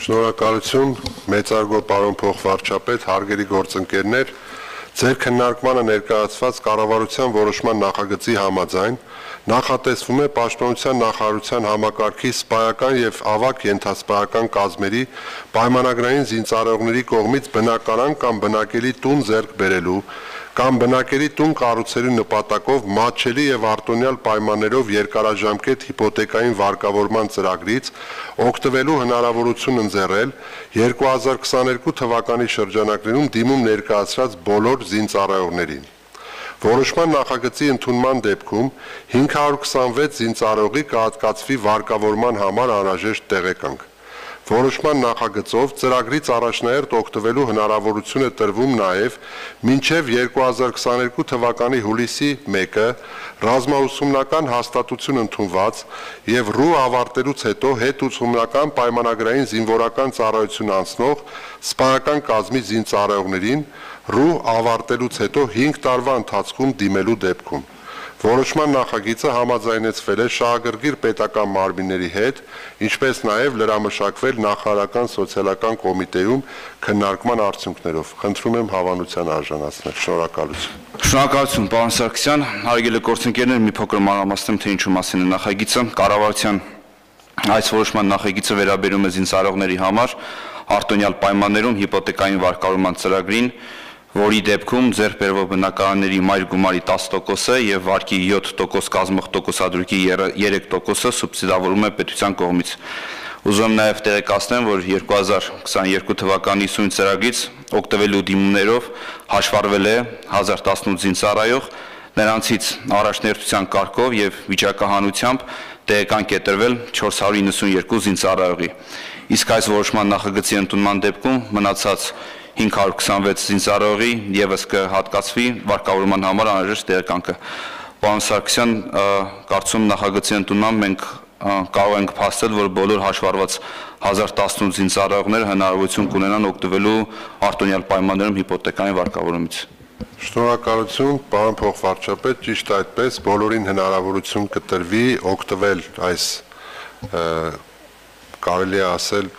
Շնորհակալություն, մեծարգո պարոն փոխվարչապետ, հարգելի գործընկերներ, ձեր քննարկմանը ներկայացված կառավարության որոշման նախագծի համաձայն նախատեսվում է Պաշտպանության նախարարության համակարգի սպայական եւ ավագ ենթասպայական կազմերի պայմանագրային զինծառայողների կողմից բնակարան կամ բնակելի տուն ձեռք բերելու կամ բնակելի տուն կառուցելու նպատակով մատչելի եւ արտոնյալ պայմաններով երկարաժամկետ հիպոթեկային վարկավորման ծրագրից օգտվելու հնարավորություն ընձեռել 2022 թվականի շրջանակներում դիմում ներկայացրած բոլոր զինծառայողներին։ Որոշման նախագծի ընդունման դեպքում 526 զինծառայողի կհատկացվի վարկավորման համար անհրաժեշտ տեղեկանք։ Որոշման նախագծով ծրագրից առաջնահերթ օգտվելու հնարավորություն է տրվում նաև մինչև 2022 թվականի հուլիսի 1-ը ռազմաուսումնական հաստատություն ընդունված եւ ՌՈՒ ավարտելուց հետո հետուսումնական պայմանագրային զինվորական ծառայություն անցնող սպայական կազմի զինծառայողներին ՌՈՒ ավարտելուց հետո 5 տարվա ընթացքում դիմելու դեպքում։ Որոշման նախագիծը համաձայնեցվել է շահագրգիռ պետական մարմինների հետ, ինչպես նաև լրամշակվել նախարարական սոցիալական կոմիտեում քննարկման արդյունքներով։ Խնդրում եմ հավանության արժանացնել։ Շնորհակալություն։ Շնորհակալություն, պարոն Սարգսյան, հարգելի գործընկերներ, մի փոքր մանրամասնեմ, թե ինչու մասին է նախագիծը։ Կառավարության այս որոշման նախագիծը վերաբերում է զինծառայողների համար արտոնյալ պայմաններում հիպոթեկային վարկավորման ծրագրին, որի դեպքում ձեռք բերվող բնակարանների մայր գումարի 10%-ը եւ վարկի 7% կազմող տոկոսադրույքի 3%-ը սուբսիդավորվում է պետության կողմից։ Ուզում եմ նաեւ տեղեկացնեմ, որ 2022 թվականի սույն ծրագրից օգտվելու դիմումներով հաշվառվել է 1018 զինծառայող, նրանցից առաջնահերթության կարգով եւ վիճակահանությամբ տեղեկանք է տրվել 492 զինծառայողի։ Իսկ այս որոշման նախագծի ընդունման դեպքում մնացած 526 զինծառայողի եւս կհատկացվի վարկավորման համար անհրաժեշտ տեղեկանքը։ Պարոն Սարգսյան, կարծում նախագծի ընդունմամբ մենք կարող ենք փաստել, որ բոլոր հաշվառված 1018 զինծառայողները հնարավորություն կունենան օգտվելու արտոնյալ պայմաններում հիպոթեկային վարկավորումից։ Շնորհակալություն, պարոն փոխվարչապետ, ճիշտ այդպես բոլորին հնարավորություն կտրվի օգտվել այս կարելի է ասել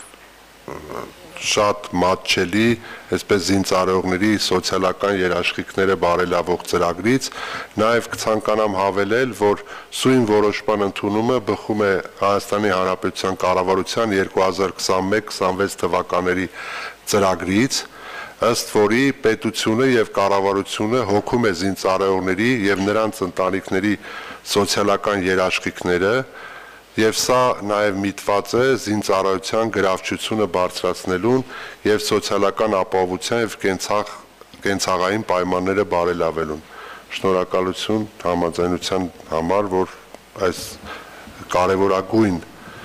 շատ մատչելի, այսպես զինծառայողների սոցիալական երաշխիքները բարելավող ծրագրից, նաև կցանկանամ հավելել, որ սույն որոշման ընդունումը բխում է Հայաստանի Հանրապետության կառավարության 2021-26 թվականների ծրագրից, ըստ որի պետությունը եւ կառավարությունը հոգում է զինծառայողների եւ նրանց ընտանիքների սոցիալական երաշխիքները Եվ սա նաև միտված է զինծառայության գրավչությունը բարձրացնելուն եւ սոցիալական ապահովության եւ կենցաղային պայմանները բարելավելուն։ Շնորհակալություն համաձայնության համար, որ այս կարևորագույն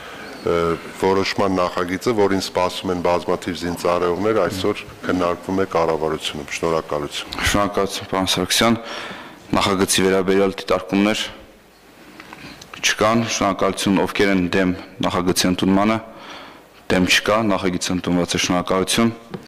որոշման նախագիծը, որին սպասում են բազմաթիվ զինծառայողներ, այսօր քննարկվում է կառավարությունում։ Շնորհակալություն։ Շնորհակալություն, պարոն Սարգսյան, նախագծի վերաբերյալ դիտարկումներ չկան, շնորհակալություն, ովքեր են դեմ նախագծի ընդունմանը, դեմ չկա, նախագիծը ընդունված է, շնորհակալություն։